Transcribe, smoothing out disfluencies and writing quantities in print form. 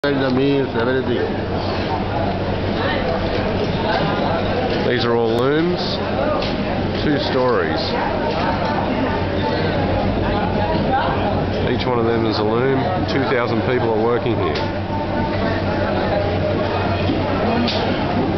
These are all looms, 2 stories. Each one of them is a loom. 2,000 people are working here.